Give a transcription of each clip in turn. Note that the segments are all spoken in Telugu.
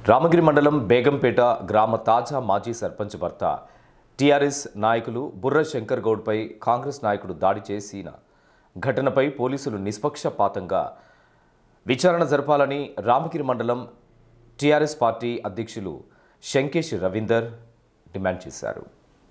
రామగిరి మండలం బేగంపేట గ్రామ తాజా మాజీ సర్పంచ్ భర్త టీఆర్ఎస్ నాయకులు బుర్ర శంకర్ గౌడ్పై కాంగ్రెస్ నాయకుడు దాడి చేసిన ఘటనపై పోలీసులు నిష్పక్షపాతంగా విచారణ జరపాలని రామగిరి మండలం టీఆర్ఎస్ పార్టీ అధ్యక్షులు శంకేష్ రవీందర్ డిమాండ్ చేశారు.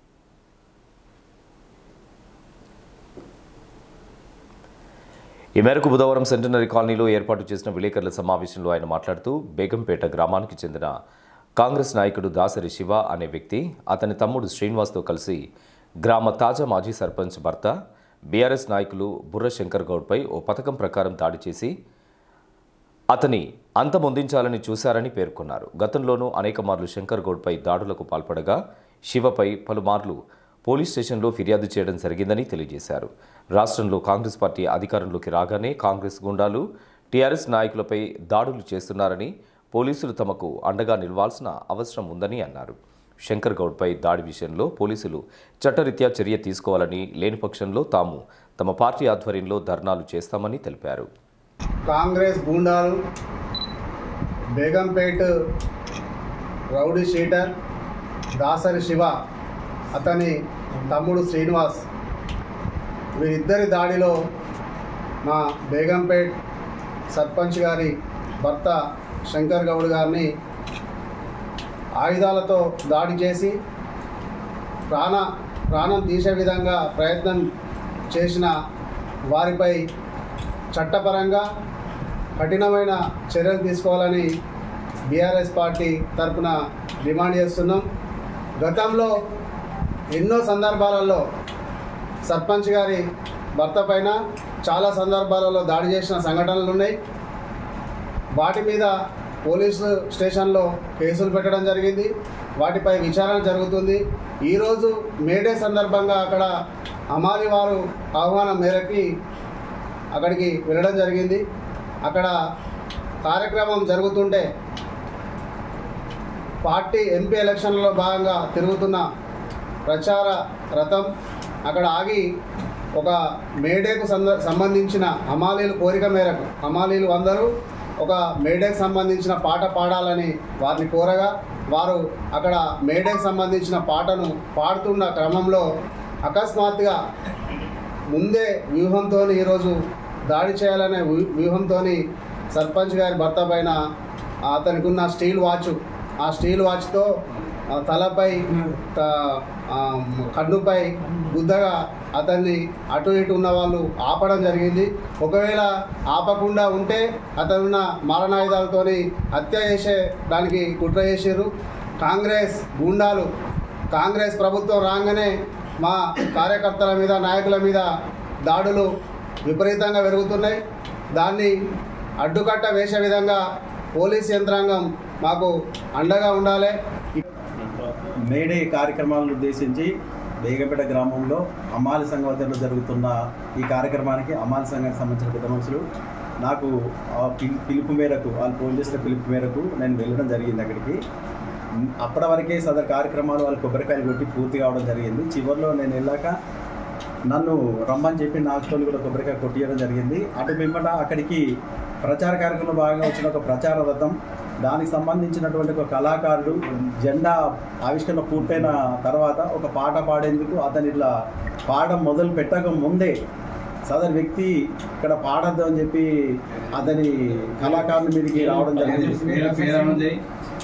ఈ మేరకు బుధవారం సెంటనరీ కాలనీలో ఏర్పాటు చేసిన విలేకరుల సమావేశంలో ఆయన మాట్లాడుతూ బేగంపేట గ్రామానికి చెందిన కాంగ్రెస్ నాయకుడు దాసరి శివ అనే వ్యక్తి అతని తమ్ముడు శ్రీనివాస్తో కలిసి గ్రామ తాజా మాజీ సర్పంచ్ భర్త బీఆర్ఎస్ నాయకులు బుర్ర శంకర్ గౌడ్పై ఓ పథకం ప్రకారం దాడి చేసి అతని అంతమొందించాలని చూశారని పేర్కొన్నారు. గతంలోనూ అనేక మార్లు శంకర్ గౌడ్పై దాడులకు పాల్పడగా శివపై పలుమార్లు పోలీస్ స్టేషన్లో ఫిర్యాదు చేయడం జరిగిందని తెలియజేశారు. రాష్ట్రంలో కాంగ్రెస్ పార్టీ అధికారంలోకి రాగానే కాంగ్రెస్ గుండాలు టీఆర్ఎస్ నాయకులపై దాడులు చేస్తున్నారని, పోలీసులు తమకు అండగా నిలవాల్సిన అవసరం ఉందని అన్నారు. శంకర్ గౌడ్పై దాడి విషయంలో పోలీసులు చట్టరీత్యా చర్య తీసుకోవాలని, లేని పక్షంలో తాము తమ పార్టీ ఆధ్వర్యంలో ధర్నాలు చేస్తామని తెలిపారు. కాంగ్రెస్ గుండాలు బేగంపేట రౌడీ షీటర్ దాసరి శివ, అతని తమ్ముడు శ్రీనివాస్, వీరిద్దరి దాడిలో మా బేగంపేట్ సర్పంచ్ గారి భర్త శంకర్ గౌడ్ గారిని ఆయుధాలతో దాడి చేసి ప్రాణం తీసే విధంగా ప్రయత్నం చేసిన వారిపై చట్టపరంగా కఠినమైన చర్యలు తీసుకోవాలని బీఆర్ఎస్ పార్టీ తరఫున డిమాండ్ చేస్తున్నాం. గతంలో ఎన్నో సందర్భాలలో సర్పంచ్ గారి భర్త పైన చాలా సందర్భాలలో దాడి చేసిన సంఘటనలు ఉన్నాయి. వాటి మీద పోలీసు స్టేషన్లో కేసులు పెట్టడం జరిగింది. వాటిపై విచారణ జరుగుతుంది. ఈరోజు మేడే సందర్భంగా అక్కడ అమాలి వారు ఆహ్వానం మేరకి అక్కడికి వెళ్ళడం జరిగింది. అక్కడ కార్యక్రమం జరుగుతుంటే పార్టీ ఎంపీ ఎలక్షన్లలో భాగంగా తిరుగుతున్న ప్రచార రథం అక్కడ ఆగి ఒక మేడేకు సంబంధించిన హమాలీలు కోరిక మేరకు హమాలీలు అందరూ ఒక మేడేకు సంబంధించిన పాట పాడాలని వారిని కోరగా వారు అక్కడ మేడేకు సంబంధించిన పాటను పాడుతున్న క్రమంలో అకస్మాత్తుగా ముందే వ్యూహంతో ఈరోజు దాడి చేయాలనే వ్యూహంతో సర్పంచ్ గారి భర్త పైన అతనికి ఉన్న ఆ స్టీల్ వాచ్తో తలపై కన్నుపై గుద్దగా అతన్ని అటు ఇటు ఉన్న వాళ్ళు ఆపడం జరిగింది. ఒకవేళ ఆపకుండా ఉంటే అతనున్న మారణాయుధాలతో హత్య చేసే దానికి కుట్ర చేసారు. కాంగ్రెస్ గుండాలు కాంగ్రెస్ ప్రభుత్వం రాగానే మా కార్యకర్తల మీద, నాయకుల మీద దాడులు విపరీతంగా పెరుగుతున్నాయి. దాన్ని అడ్డుకట్ట వేసే విధంగా పోలీస్ యంత్రాంగం మాకు అండగా ఉండాలి. మేడే కార్యక్రమాలను ఉద్దేశించి బేగంపేట గ్రామంలో అమ్మాలి సంఘం జరుగుతున్న ఈ కార్యక్రమానికి అమ్మాలి సంఘానికి సంబంధించిన పెద్ద మనుషులు నాకు పిలుపు మేరకు, వాళ్ళు ఫోన్ చేసిన పిలుపు మేరకు నేను వెళ్ళడం జరిగింది అక్కడికి. అప్పటి వరకే సదరు కార్యక్రమాలు వాళ్ళు కొబ్బరికాయలు కొట్టి పూర్తి కావడం జరిగింది. చివరిలో నేను వెళ్ళాక నన్ను రమ్మని చెప్పి నాకుతో కూడా కొబ్బరికాయ కొట్టియడం జరిగింది. అటు మిమ్మట అక్కడికి ప్రచార కార్యక్రమంలో భాగంగా వచ్చిన ఒక ప్రచార రథం, దానికి సంబంధించినటువంటి ఒక కళాకారుడు జెండా ఆవిష్కరణ పూర్తయిన తర్వాత ఒక పాట పాడేందుకు అతను ఇట్లా పాడడం మొదలు పెట్టక ముందే సదరు వ్యక్తి ఇక్కడ పాడద్దు అని చెప్పి అతని కళాకారుని మీదకి రావడం జరిగింది.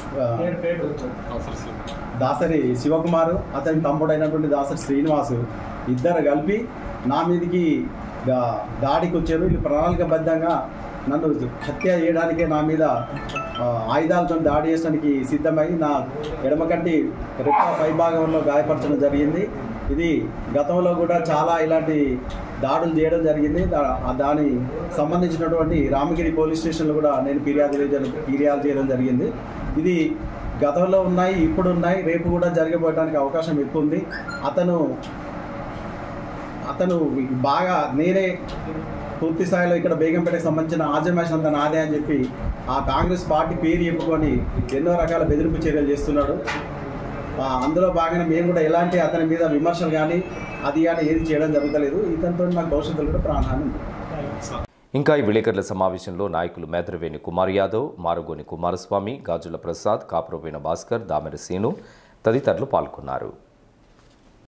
దాసరి శివకుమారు, అతని తమ్ముడైనటువంటి దాసరి శ్రీనివాసు ఇద్దరు కలిపి నా మీదకి దాడికి వచ్చారు. వీళ్ళు ప్రణాళికబద్ధంగా నన్ను హత్య చేయడానికే నా మీద ఆయుధాలతో దాడి చేయడానికి సిద్ధమై నా ఎడమకంటి రెప్ప పైభాగంలో గాయపరచడం జరిగింది. ఇది గతంలో కూడా చాలా ఇలాంటి దాడులు చేయడం జరిగింది. దాని సంబంధించినటువంటి రామగిరి పోలీస్ స్టేషన్లో కూడా నేను ఫిర్యాదు చేయడం జరిగింది. ఇది గతంలో ఉన్నాయి, ఇప్పుడు ఉన్నాయి, రేపు కూడా జరగబోయడానికి అవకాశం ఎక్కువ ఉంది. అతను బాగా నేనే పూర్తి స్థాయిలో ఇక్కడ బేగంపేటకు సంబంధించిన ఆజమాష్ అంతా నాదే అని చెప్పి ఆ కాంగ్రెస్ పార్టీ పేరు చెప్పుకొని ఎన్నో రకాల బెదిరింపు చర్యలు చేస్తున్నాడు. అందులో భాగంగా మేము కూడా ఎలాంటి అతని మీద విమర్శలు కానీ అది కానీ ఏది చేయడం జరుగుతలేదు. ఇతనితో నాకు భవిష్యత్తులో కూడా ప్రాణహాని ఉంది. ఇంకా ఈ విలేకరుల సమావేశంలో నాయకులు మేద్రవేణి కుమార్ యాదవ్, మారుగోని కుమారస్వామి, గాజుల ప్రసాద్, కాపురవేణ భాస్కర్, దామెర సీను తదితరులు పాల్గొన్నారు.